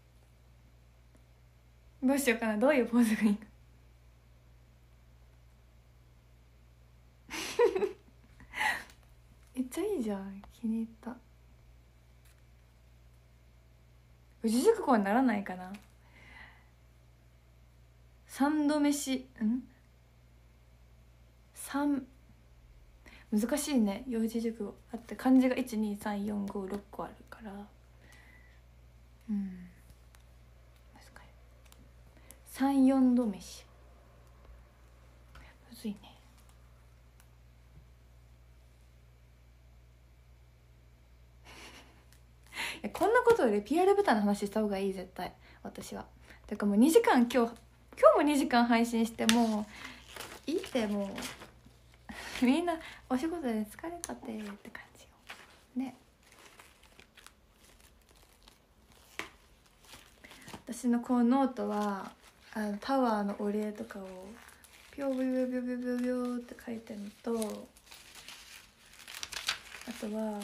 どうしようかな、どういうポーズがいいかめっちゃいいじゃん、気に入った。四字熟語にならないかな。三度飯ん三難しいね、四字熟語。だって漢字がいちにさんよんごろっこあるから、うん難しい。三四度飯むずいね。いやこんなことより ピーアール 豚の話した方がいい、絶対。私はてかもうにじかん、今日今日もにじかん配信してもういいって。もうみんなお仕事で疲れたってって感じよね。私のこのノートはあのタワーのお礼とかをピョビョビョビョビョビョって書いてるのと、あとは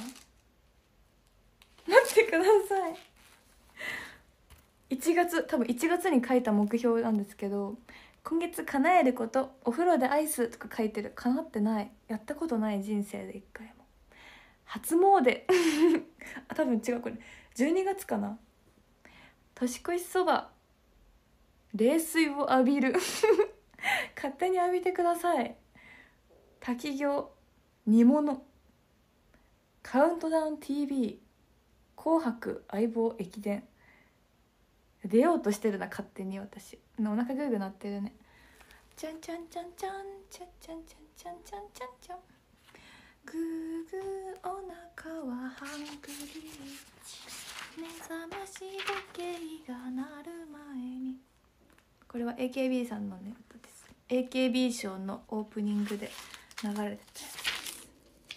待ってください、いちがつ、多分いちがつに書いた目標なんですけど、今月叶えること、お風呂でアイスとか書いてる。叶ってない。やったことない、人生で一回も。初詣あ、多分違う、これじゅうにがつかな。年越しそば、冷水を浴びる勝手に浴びてください。滝行、煮物、カウントダウン ティーブイ、 紅白、相棒駅伝。出ようとしてるな、勝手に。私お腹グーグーなってるね。ちゃんちゃんちゃんちゃんちゃんちゃんちゃんちゃんちゃんちゃんちゃん、グーグーお腹はハングリー、目覚まし時計が鳴る前に。これは エーケービー さんのね歌です。 エーケービー ショーのオープニングで流れてたやつです。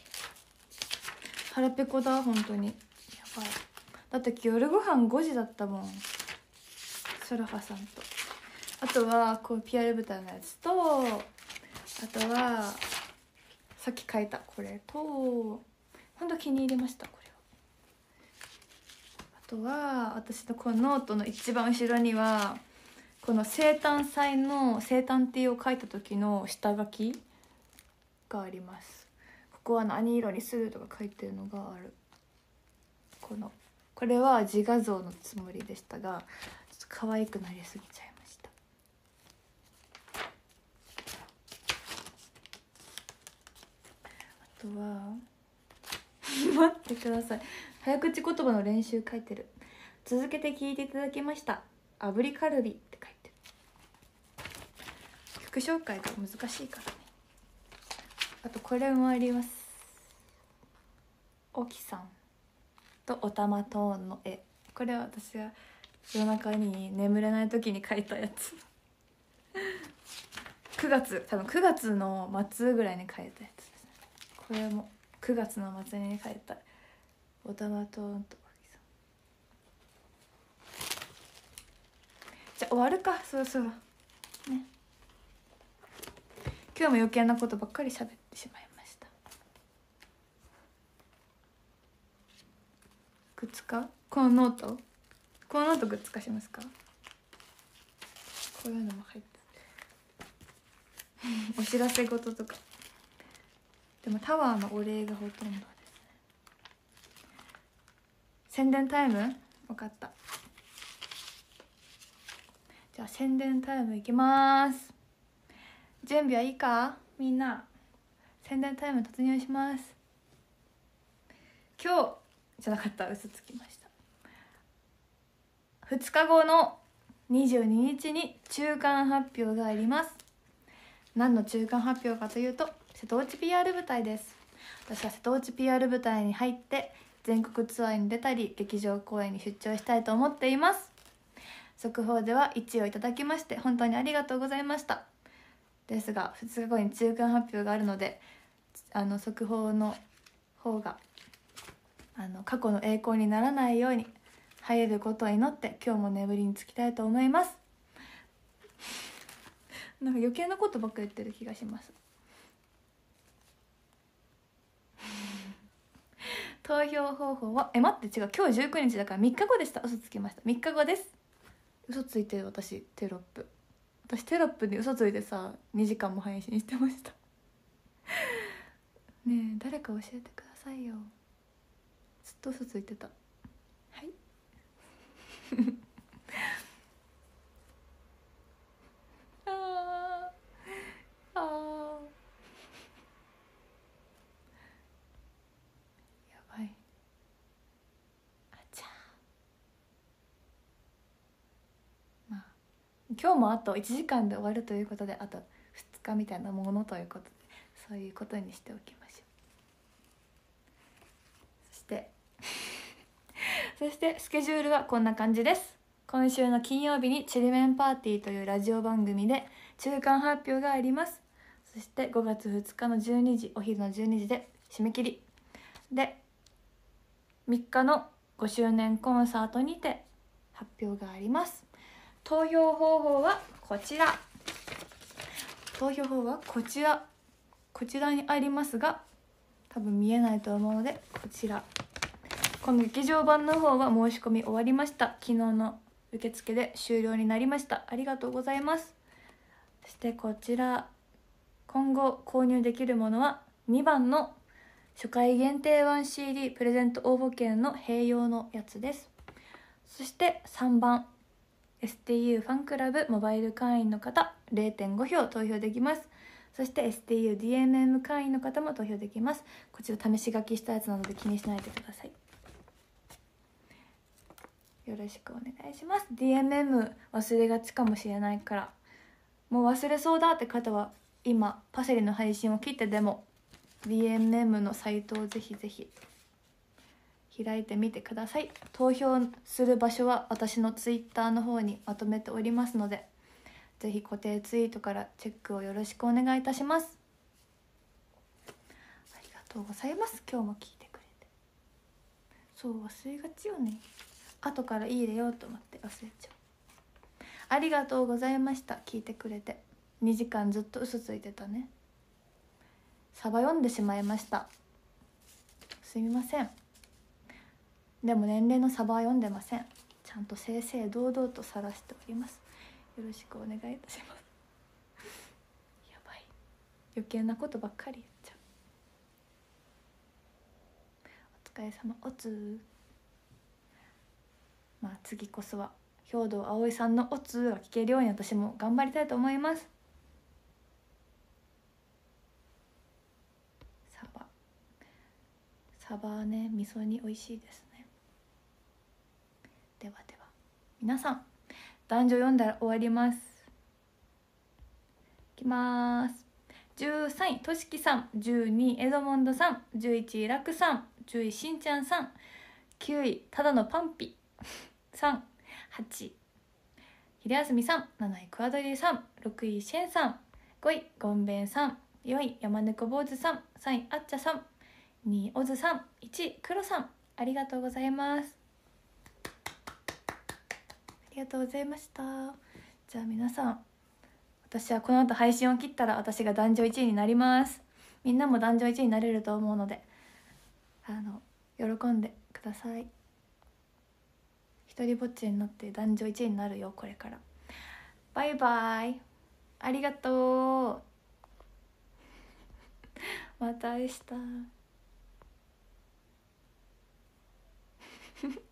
腹ペコだ、本当にやばい。だって夜ご飯ごじだったもん、ソルハさんと。あとはこう ピーアール 豚のやつと、あとはさっき書いたこれと、ほんと気に入りました、これは。あとは私のこのノートの一番後ろにはこの生誕祭の生誕ってを書いた時の下書きがあります。ここは何色にするとか書いてるのがある。このこれは自画像のつもりでしたが、ちょっと可愛くなりすぎちゃいました。あとは待ってください、早口言葉の練習書いてる。続けて聞いていただきました、炙りカルビって書いてる。曲紹介が難しいからね。あとこれもあります。おきさんとおたまトーンの絵。これは私が夜中に眠れない時に描いたやつくがつ、多分くがつの末ぐらいに描いたやつですね。これもくがつの末に描いたおたまトーンとおきさん。じゃあ終わるか、そろそろね。今日も余計なことばっかり喋ってしまいました。グッズか、このノート、このノートグッズ化しますか。こういうのも入ってお知らせ事とか。でもタワーのお礼がほとんどですね。 宣伝タイム分かった。じゃあ宣伝タイムいきます。準備はいいかみんな。宣伝タイム突入します。今日じゃなかった、嘘つきました。ふつかごのにじゅうににちに中間発表があります。何の中間発表かというと、瀬戸内 ピーアール 舞台です。私は瀬戸内 ピーアール 舞台に入って全国ツアーに出たり劇場公演に出張したいと思っています。速報ではいちいをいただきまして本当にありがとうございました。ですがふつかごに中間発表があるので、あの速報の方があの過去の栄光にならないように入れることを祈って今日も眠りにつきたいと思います。なんか余計なことばっか言ってる気がします。投票方法はえ待って違う、今日じゅうくにちだからみっかごでした。嘘つきました。みっかごです。嘘ついてる。私テロップ私テロップで嘘ついてさにじかんも配信してました。ねえ誰か教えてくださいよ。ずっと嘘ついてた。はいあーあーやばい。あちゃー、まあ今日もあといちじかんで終わるということで、あとふつかみたいなものということで、そういうことにしておきましょう。そしてそしてスケジュールはこんな感じです。今週の金曜日にちりめんパーティーというラジオ番組で中間発表があります。そしてごがつふつかのじゅうにじ、お昼のじゅうにじで締め切りで、みっかのごしゅうねんコンサートにて発表があります。投票方法はこちら投票方法はこちらこちらにありますが、多分見えないと思うのでこちら。この劇場版の方は申し込み終わりました。昨日の受付で終了になりました。ありがとうございます。そしてこちら今後購入できるものはにばんの初回限定 ワンシーディー プレゼント応募券の併用のやつです。そしてさんばん エスティーユー ファンクラブモバイル会員の方 れいてんごひょう投票できます。そして エスティーユーディーエムエム 会員の方も投票できます。こちら試し書きしたやつなので気にしないでください。よろしくお願いします。 ディーエムエム 忘れがちかもしれないから、もう忘れそうだって方は今パセリの配信を切ってでも ディーエムエム のサイトをぜひぜひ開いてみてください。投票する場所は私のツイッターの方にまとめておりますので、ぜひ固定ツイートからチェックをよろしくお願いいたします。ありがとうございます。今日も聞いてくれて。そう忘れがちよね。後からいい入れようと思って忘れちゃう。ありがとうございました。聞いてくれてにじかんずっと嘘ついてたね。サバ読んでしまいました。すみません。でも年齢のサバは読んでません。ちゃんと正々堂々と晒しております。よろしくお願いいたします。やばい、余計なことばっかり言っちゃう。お疲れ様おつー。まあ次こそは兵藤葵さんのおつーが聞けるように私も頑張りたいと思います。サバサバはね味噌煮美味しいですね。ではでは皆さん、男女読んだら終わります。いきます。じゅうさんいとしきさん、じゅうにいエドモンドさん、じゅういちいラクさん、じゅういしんちゃんさん、きゅういただのパンピさん、はちいひでやすみさん、なないクワドリさん、ろくいシェンさん、ごいゴンベンさん、よんい山猫坊主さん、さんいあっちゃさん、にいオズさん、いちいクロさん。ありがとうございます。ありがとうございました。じゃあ皆さん、私はこの後配信を切ったら私が男女いちいになります。みんなも男女いちいになれると思うので、あの喜んでください。一人ぼっちになって男女いちいになるよこれから。バイバイ、ありがとうまた明日